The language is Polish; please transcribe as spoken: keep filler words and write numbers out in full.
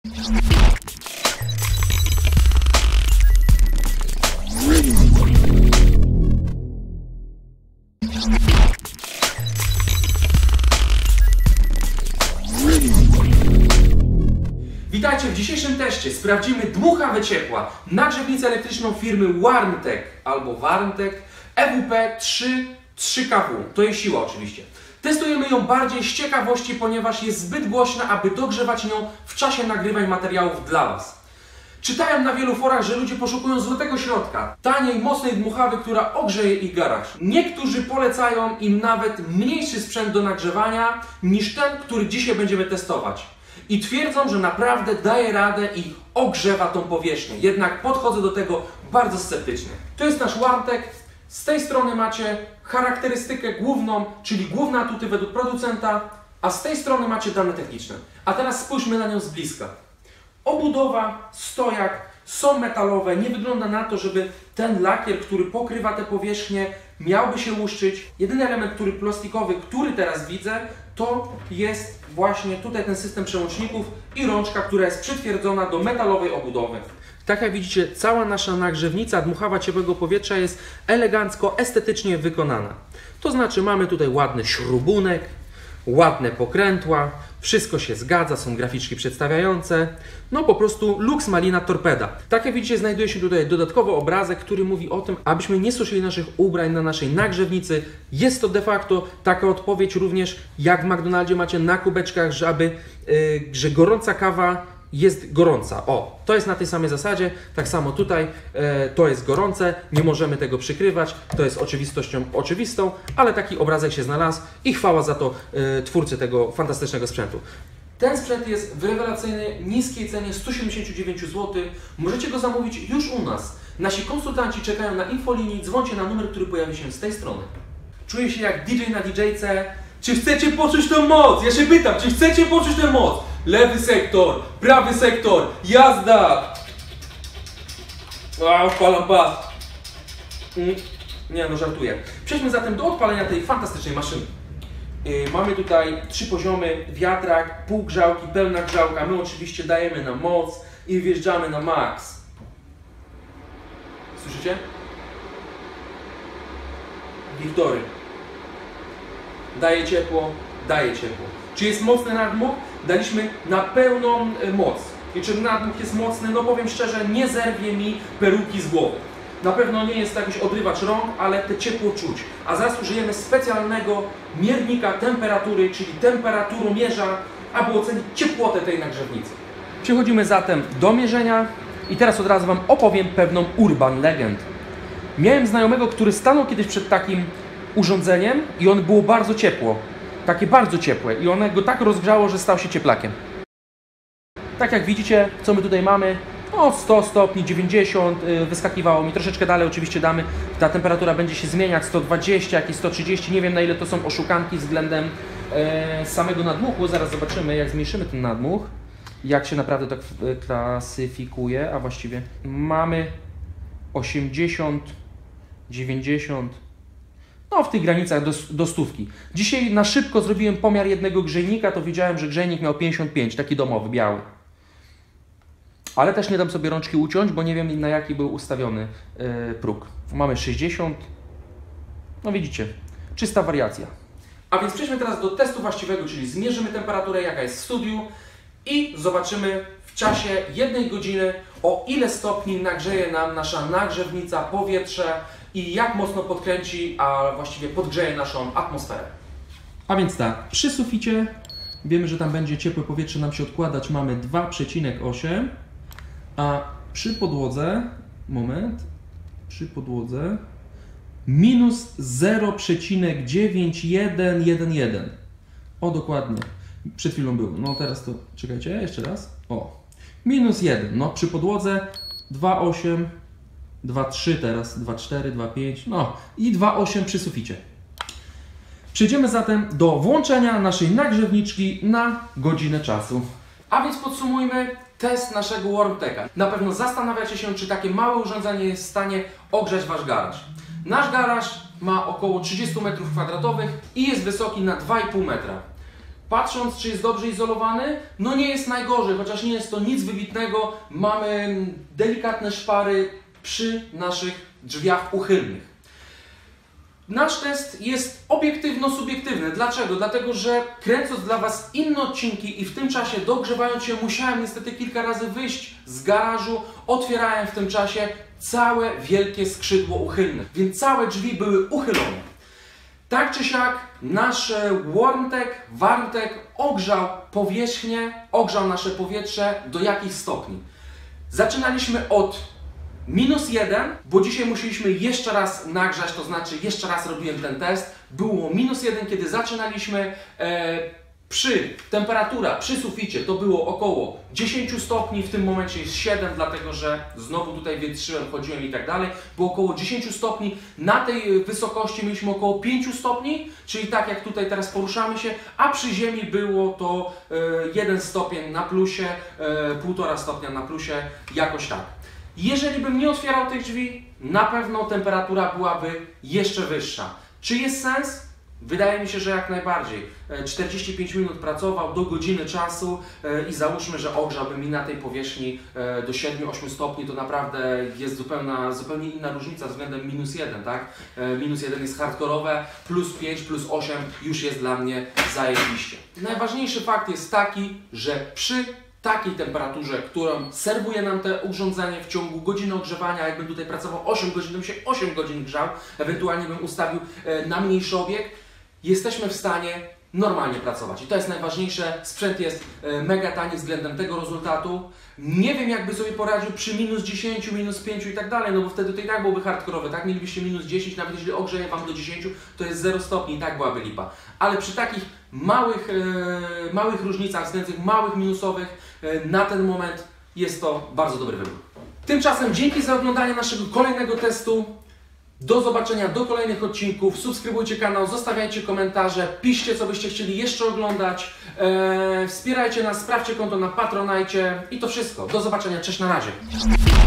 Witajcie, w dzisiejszym teście sprawdzimy dmuchawę ciepła, nagrzewnicę elektryczną firmy Warmtek albo Warmtek E W P trzy K W, to jest siła oczywiście. Testujemy ją bardziej z ciekawości, ponieważ jest zbyt głośna, aby dogrzewać nią w czasie nagrywań materiałów dla Was. Czytałem na wielu forach, że ludzie poszukują złotego środka, taniej, mocnej dmuchawy, która ogrzeje ich garaż. Niektórzy polecają im nawet mniejszy sprzęt do nagrzewania niż ten, który dzisiaj będziemy testować. I twierdzą, że naprawdę daje radę i ogrzewa tą powierzchnię. Jednak podchodzę do tego bardzo sceptycznie. To jest nasz Warmtek. Z tej strony macie charakterystykę główną, czyli główne atuty według producenta, a z tej strony macie dane techniczne. A teraz spójrzmy na nią z bliska. Obudowa, stojak są metalowe. Nie wygląda na to, żeby ten lakier, który pokrywa tę powierzchnię, miałby się łuszczyć. Jedyny element, który plastikowy, który teraz widzę, to jest właśnie tutaj ten system przełączników i rączka, która jest przytwierdzona do metalowej obudowy. Tak jak widzicie, cała nasza nagrzewnica, dmuchawa ciepłego powietrza jest elegancko, estetycznie wykonana. To znaczy mamy tutaj ładny śrubunek, ładne pokrętła, wszystko się zgadza, są graficzki przedstawiające. No po prostu Lux Malina Torpeda. Tak jak widzicie, znajduje się tutaj dodatkowy obrazek, który mówi o tym, abyśmy nie suszyli naszych ubrań na naszej nagrzewnicy. Jest to de facto taka odpowiedź również, jak w McDonaldzie macie na kubeczkach, że, aby, yy, że gorąca kawa jest gorąca. O, to jest na tej samej zasadzie, tak samo tutaj e, to jest gorące, nie możemy tego przykrywać, to jest oczywistością oczywistą, ale taki obrazek się znalazł i chwała za to e, twórcy tego fantastycznego sprzętu. Ten sprzęt jest w rewelacyjnej, niskiej cenie sto siedemdziesiąt dziewięć złotych. Możecie go zamówić już u nas. Nasi konsultanci czekają na infolinii, dzwońcie na numer, który pojawi się z tej strony. Czuję się jak D J na D J ce. Czy chcecie poczuć tę moc? Ja się pytam, czy chcecie poczuć tę moc? Lewy sektor, prawy sektor, jazda! A, odpalam bas. Mm. Nie no, żartuję. Przejdźmy zatem do odpalenia tej fantastycznej maszyny. Yy, mamy tutaj trzy poziomy, wiatrak, półgrzałki, pełna grzałka. My oczywiście dajemy na moc i wjeżdżamy na max. Słyszycie? Wiktory. Daje ciepło, daje ciepło. Czy jest mocny nadmuch? Daliśmy na pełną moc. I czy nadmuch jest mocny? No powiem szczerze, nie zerwie mi peruki z głowy. Na pewno nie jest to jakiś odrywacz rąk, ale te ciepło czuć. A zaraz użyjemy specjalnego miernika temperatury, czyli temperaturomiarza, aby ocenić ciepłotę tej nagrzewnicy. Przechodzimy zatem do mierzenia i teraz od razu Wam opowiem pewną urban legend. Miałem znajomego, który stanął kiedyś przed takim urządzeniem i on było bardzo ciepło. Takie bardzo ciepłe i one go tak rozgrzało, że stał się cieplakiem. Tak jak widzicie, co my tutaj mamy, o sto stopni, dziewięćdziesiąt, yy, wyskakiwało mi, troszeczkę dalej oczywiście damy, ta temperatura będzie się zmieniać, sto dwadzieścia, jakieś sto trzydzieści, nie wiem na ile to są oszukanki względem yy, samego nadmuchu, zaraz zobaczymy jak zmniejszymy ten nadmuch, jak się naprawdę tak yy, klasyfikuje, a właściwie mamy osiemdziesiąt, dziewięćdziesiąt, no w tych granicach do, do stówki. Dzisiaj na szybko zrobiłem pomiar jednego grzejnika, to widziałem, że grzejnik miał pięćdziesiąt pięć, taki domowy, biały. Ale też nie dam sobie rączki uciąć, bo nie wiem na jaki był ustawiony yy, próg. Mamy sześćdziesiąt, no widzicie, czysta wariacja. A więc przejdźmy teraz do testu właściwego, czyli zmierzymy temperaturę, jaka jest w studiu i zobaczymy w czasie jednej godziny, o ile stopni nagrzeje nam nasza nagrzewnica, powietrze, i jak mocno podkręci, a właściwie podgrzeje naszą atmosferę. A więc tak, przy suficie wiemy, że tam będzie ciepłe powietrze nam się odkładać, mamy dwa przecinek osiem, a przy podłodze, moment, przy podłodze minus zero przecinek dziewięć jeden jeden jeden. O, dokładnie, przed chwilą było, no teraz to, czekajcie, jeszcze raz, o, minus jeden, no przy podłodze dwa osiem, dwa trzy teraz, dwa cztery, dwa pięć, no i dwa osiem przy suficie. Przejdziemy zatem do włączenia naszej nagrzewniczki na godzinę czasu. A więc podsumujmy test naszego Warmteka. Na pewno zastanawiacie się, czy takie małe urządzenie jest w stanie ogrzać Wasz garaż. Nasz garaż ma około trzydzieści metrów kwadratowych i jest wysoki na dwa i pół metra. patrząc, czy jest dobrze izolowany, no nie jest najgorzej, chociaż nie jest to nic wybitnego. Mamy delikatne szpary przy naszych drzwiach uchylnych. Nasz test jest obiektywno-subiektywny. Dlaczego? Dlatego, że kręcąc dla Was inne odcinki i w tym czasie dogrzewając się, musiałem niestety kilka razy wyjść z garażu, otwierałem w tym czasie całe wielkie skrzydło uchylne, więc całe drzwi były uchylone. Tak czy siak nasz Warmtek, Warmtek ogrzał powierzchnię, ogrzał nasze powietrze do jakich stopni? Zaczynaliśmy od minus jeden, bo dzisiaj musieliśmy jeszcze raz nagrzać, to znaczy jeszcze raz robiłem ten test. Było minus jeden, kiedy zaczynaliśmy. E, przy temperatura przy suficie to było około dziesięć stopni, w tym momencie jest siedem, dlatego że znowu tutaj wietrzyłem, chodziłem i tak dalej. Było około dziesięć stopni, na tej wysokości mieliśmy około pięć stopni, czyli tak jak tutaj teraz poruszamy się, a przy ziemi było to e, jeden stopień na plusie, e, półtora stopnia na plusie, jakoś tak. Jeżeli bym nie otwierał tych drzwi, na pewno temperatura byłaby jeszcze wyższa. Czy jest sens? Wydaje mi się, że jak najbardziej. czterdzieści pięć minut pracował do godziny czasu i załóżmy, że ogrzałby mi na tej powierzchni do siedmiu ośmiu stopni, to naprawdę jest zupełna, zupełnie inna różnica względem minus jeden, tak? minus jeden jest hardkorowe, plus pięć, plus osiem już jest dla mnie zajebiście. Najważniejszy fakt jest taki, że przy takiej temperaturze, którą serwuje nam to urządzenie w ciągu godziny ogrzewania, jakbym tutaj pracował osiem godzin, to bym się osiem godzin grzał, ewentualnie bym ustawił na mniejszy obieg, jesteśmy w stanie normalnie pracować. I to jest najważniejsze. Sprzęt jest mega tani względem tego rezultatu. Nie wiem, jakby sobie poradził przy minus dziesięciu, minus pięciu i tak dalej, no bo wtedy to i tak byłoby hardkorowe, tak? Mielibyście minus dziesięć, nawet jeżeli ogrzeje Wam do dziesięciu, to jest zero stopni i tak byłaby lipa. Ale przy takich małych, e, małych różnicach, względem tych małych minusowych, e, na ten moment jest to bardzo dobry wybór. Tymczasem dzięki za oglądanie naszego kolejnego testu. Do zobaczenia, do kolejnych odcinków. Subskrybujcie kanał, zostawiajcie komentarze, piszcie, co byście chcieli jeszcze oglądać. Eee, wspierajcie nas, sprawdźcie konto na Patronite i to wszystko. Do zobaczenia, cześć, na razie.